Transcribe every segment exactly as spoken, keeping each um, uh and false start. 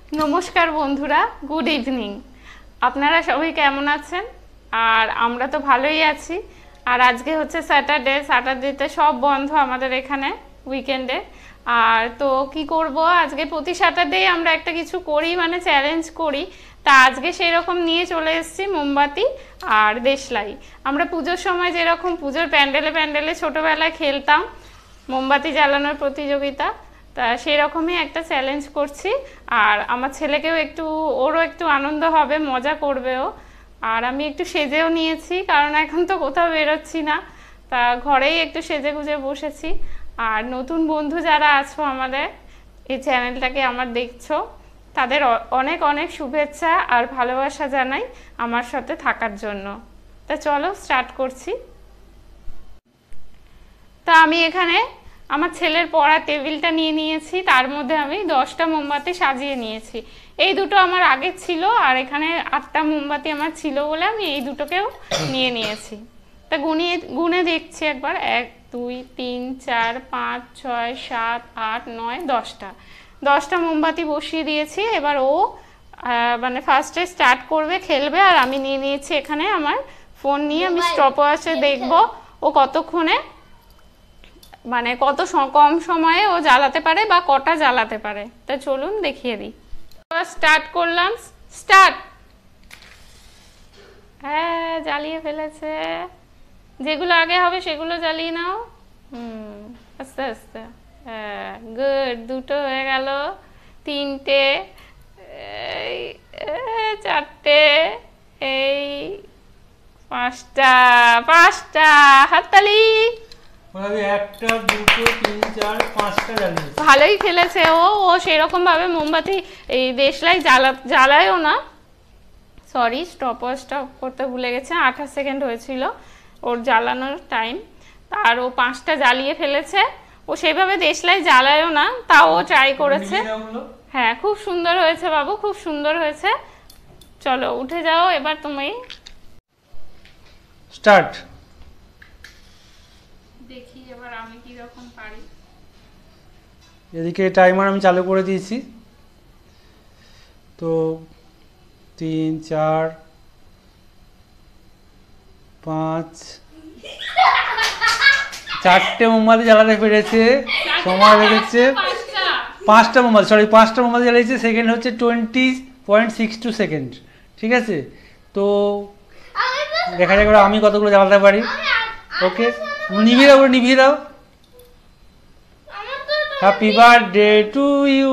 নমস্কার বন্ধুরা, good evening. আপনারা সবাই কেমন আছেন? আর আমরা তো ভালোই আছি। আর আজকে হচ্ছে স্যাটারডে, স্যাটারডেতে সব বন্ধ আমাদের এখানে উইকেন্ডে। আর তো কি করব, আজকে প্রতি স্যাটারডেই আমরা একটা কিছু করি, মানে চ্যালেঞ্জ করি। তা আজকে সেই রকম নিয়ে চলে এসেছি মোমবাতি আর দেশলাই। আমরা পুজোর সময় যেরকম পুজোর প্যান্ডেলে প্যান্ডেলে ছোটোবেলায় খেলতাম মোমবাতি জ্বালানোর প্রতিযোগিতা, তা সেরকমই একটা চ্যালেঞ্জ করছি। আর আমার ছেলেকেও একটু, ওরও একটু আনন্দ হবে, মজা করবেও। আর আমি একটু সেজেও নিয়েছি, কারণ এখন তো কোথাও বেরোচ্ছি না, তা ঘরেই একটু সেজে গুজে বসেছি। আর নতুন বন্ধু যারা আছো আমাদের এই চ্যানেলটাকে আমার দেখছো, তাদের অনেক অনেক শুভেচ্ছা আর ভালোবাসা জানাই আমার সাথে থাকার জন্য। তা চলো স্টার্ট করছি। তা আমি এখানে আমার ছেলের পড়া টেবিলটা নিয়ে নিয়েছি, তার মধ্যে আমি দশটা মোমবাতি সাজিয়ে নিয়েছি। এই দুটো আমার আগে ছিল, আর এখানে আটটা মোমবাতি আমার ছিল বলে আমি এই দুটোকেও নিয়ে নিয়েছি। তা গুনিয়ে গুনে দেখছি একবার, এক দুই তিন চার পাঁচ ছয় সাত আট নয় দশটা দশটা মোমবাতি বসিয়ে দিয়েছি। এবার ও মানে ফার্স্টে স্টার্ট করবে, খেলবে। আর আমি নিয়ে নিয়েছি এখানে আমার ফোন নিয়ে, আমি স্টপওয়াচে দেখবো ও কতক্ষণে, মানে কত কম সময়ে ও জ্বালাতে পারে বা কটা জ্বালাতে পারে। তা চলুন দেখিয়ে দিই। স্টার্ট করলাম, স্টার্ট। হ্যাঁ, জ্বালিয়ে ফেলেছে। যেগুলো আগে হবে সেগুলো জ্বালিয়ে নাও। হুম, আস্তে আস্তে। হ্যাঁ, গুড। দুটো হয়ে গেল, তিনটে, এই চারটে, এই পাঁচটা, পাঁচটা। হাততালি। একটা দুটো তিন চার পাঁচটা জ্বালিয়েছে। ভালোই খেলেছে ও। ও সেরকম ভাবে মোমবাতি এই দেশলাই জ্বালা জ্বালায়ও না। সরি, স্টপ স্টপ করতে ভুলে গেছে। আঠাশ সেকেন্ড হয়েছিল ওর জ্বালানোর টাইম, আর ও পাঁচটা জ্বালিয়ে ফেলেছে। ও সেইভাবে দেশলাই জ্বালায়ও না, তাও ও ট্রাই করেছে। হ্যাঁ, খুব সুন্দর হয়েছে বাবু, খুব সুন্দর হয়েছে। চলো উঠে যাও এবার তুমি। স্টার্ট। দেখি এবার আমি কি রকম পারি। এদিকে টাইমার আমি চালু করে দিয়েছি। তো তিন চার পাঁচ, চারটে মোমবাতি জ্বালাতে পেরেছে, সময় লেগেছে পাঁচটা মোমবাতি, সরি পাঁচটা মোমবাতি জ্বালিয়েছে। সেকেন্ড হচ্ছে twenty point six two second. ঠিক আছে, তো দেখা যাক এবার আমি কতগুলো জ্বালাতে পারি। ওকে, নিভিয়ে দাও, নিভিয়ে দাও। Happy birthday to you.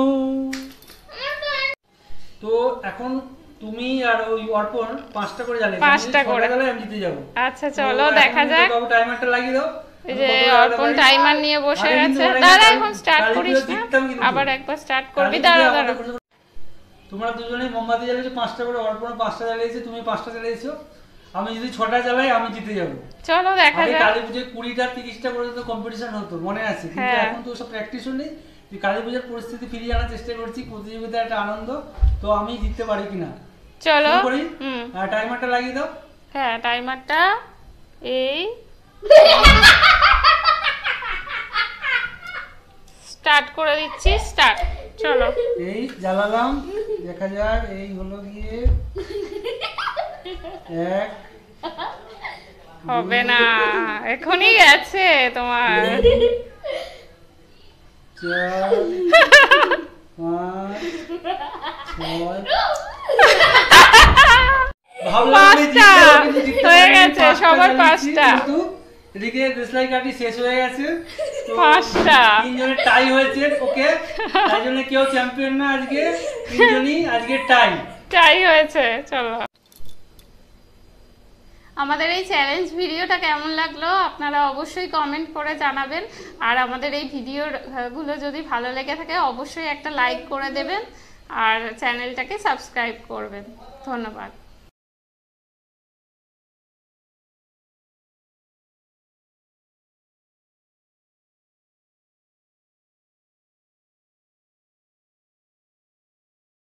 তো এখন তুমি আর ওই অর্পণ পাঁচটা করে জ্বালিয়ে, পাঁচটা করে জ্বালালে আমি জিতে যাব। আচ্ছা চলো দেখা যাক। বাবু টাইমারটা লাগিয়ে দাও। এই যে অর্পণ টাইমার নিয়ে বসে আছে। দাঁড়া, এখন স্টার্ট করিস না, আবার একবার স্টার্ট করবি। দাঁড়া দাঁড়া। তোমরা দুজনেই মোমবাতি জ্বালিয়েছো পাঁচটা করে, অর্পণ পাঁচটা জ্বালিয়েছে, তুমি পাঁচটা জ্বালিয়েছো। আমি যদি ছটা জ্বালাই আমি জিতে যাবো। চলো দেখা যাক। কালী পুজোয় কুড়িটা তিরিশটা পর্যন্ত কম্পিটিশন হতো, মনে আছে? কিন্তু এখন তো সব প্র্যাকটিসও নেই। কালী পুজোর পরিস্থিতি ফিরিয়ে আনার চেষ্টা করছি, প্রতিযোগিতার একটা আনন্দ। তো আমি জিততে পারি কিনা চলো করি। টাইমারটা লাগিয়ে দাও। হ্যাঁ, টাইমারটা এই স্টার্ট করে দিচ্ছি। স্টার্ট। চলো এই জ্বালালাম, দেখা যাক। এই হলো গিয়ে এক, হবে না, এখনই গেছে তোমার। চার, পাঁচ, ছয়, পাঁচটা হয়ে গেছে, সবার পাঁচটা। এদিকে দেশলাই কাঠি শেষ হয়ে গেছে, পাঁচটা। তিনজনের টাই হয়েছে। ওকে, তাই জন্য কেউ চ্যাম্পিয়ন না আজকে, তিনজনই আজকে টাই টাই হয়েছে। চলো, আমাদের এই চ্যালেঞ্জ ভিডিওটা কেমন লাগলো আপনারা অবশ্যই কমেন্ট করে জানাবেন। আর আমাদের এই ভিডিওগুলো যদি ভালো লেগে থাকে অবশ্যই একটা লাইক করে দেবেন, আর চ্যানেলটাকে সাবস্ক্রাইব করবেন। ধন্যবাদ।